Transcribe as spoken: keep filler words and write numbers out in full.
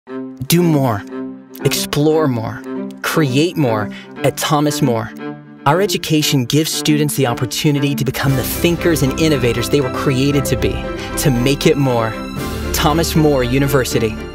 Do more, explore more, create more at Thomas More. Our education gives students the opportunity to become the thinkers and innovators they were created to be, to make it more. Thomas More University.